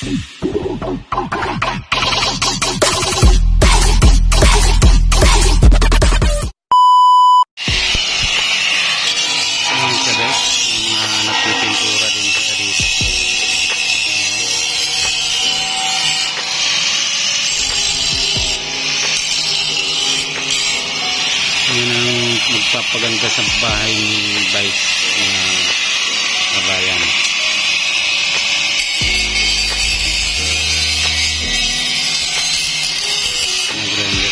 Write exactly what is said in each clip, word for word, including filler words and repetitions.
Nagpipintura din sila dito. Yan ang magpapaganda sa bahay ni Vice na kabayan. Nag-render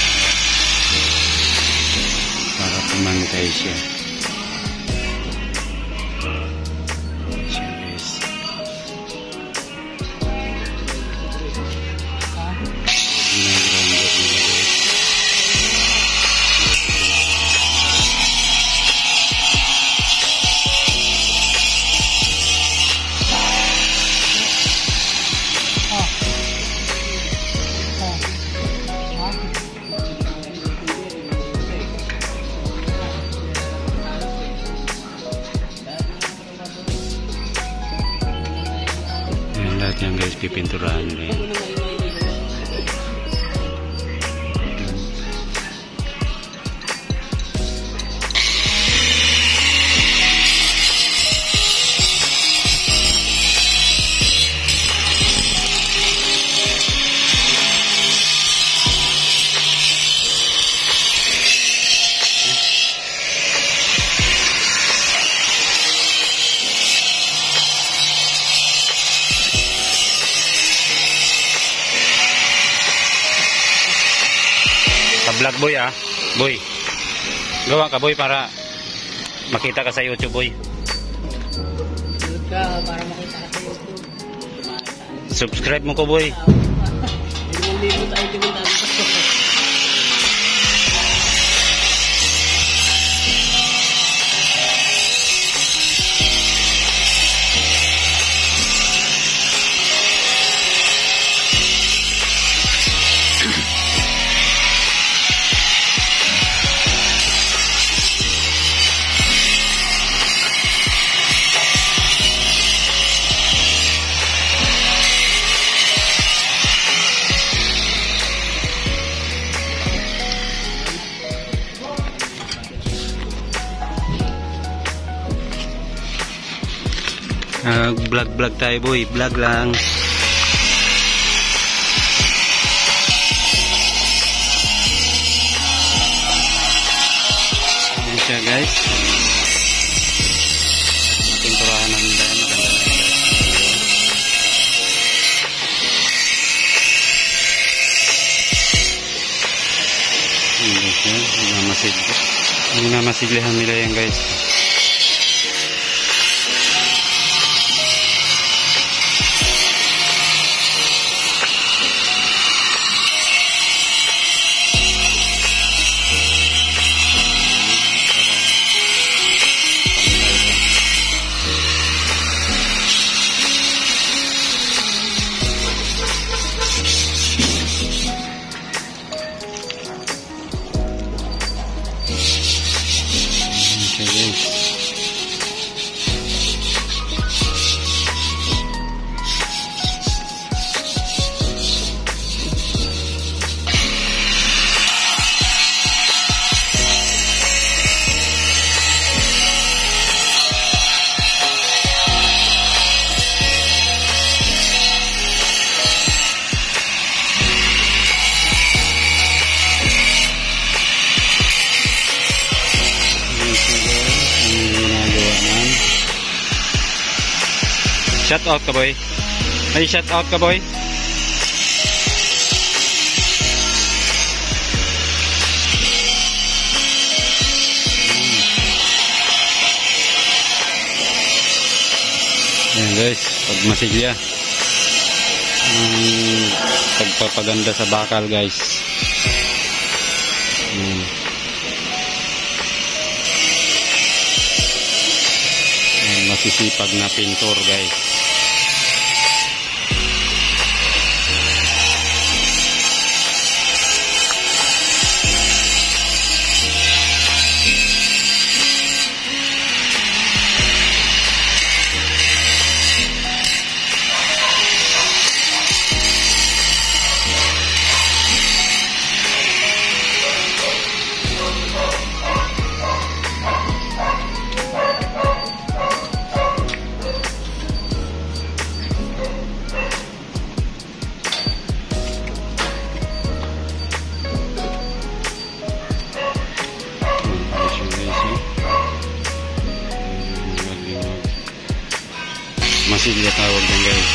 para pumantay siya. Lahat yan guys, pipinturahan nila yan. Vlog boy ah, boy. Gawa ka boy para makita ka sa YouTube boy. Subscribe ka para makita ka sa YouTube. Subscribe mo ko boy. Hindi mo tayo timunta dito. Uh, vlog vlog tayo boy, vlog lang. Ayan siya guys. Pinturahan namin dahil maganda na guys. Ayan siya, minamasigli. Minamasiglihan nila yan guys. Shout out ka boy. Ay shout out ka boy. Ayan guys, pag masigya um, pagpapaganda sa bakal guys. Ayan. Ayan, masisipag na pintor guys. masilya tawag dyan guys.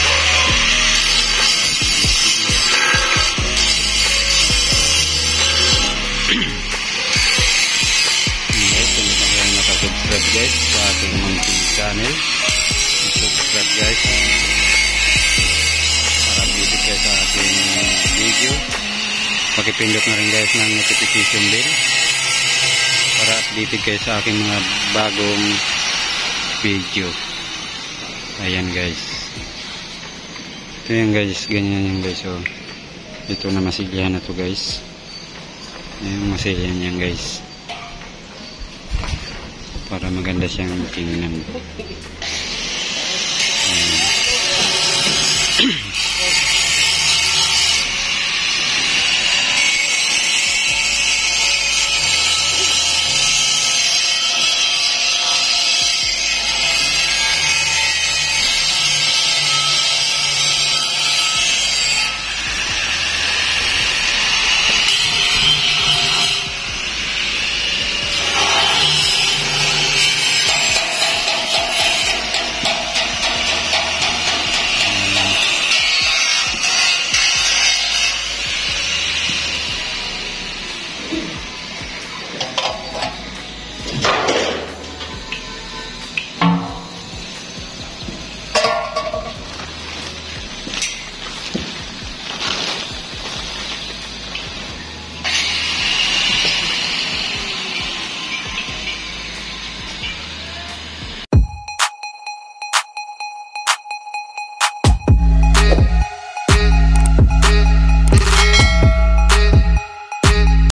Guys, kung hindi kayo nakasubscribe guys sa aking munting channel, subscribe guys para updated kayo sa aking video. Pakipindot na rin guys ng notification bell para updated kayo sa aking mga bagong video. Ayan guys, ito yan guys, ganyan yan guys. So ito na masilyahan na to guys. Ayan, masilyahan yan guys para maganda siyang tingnan.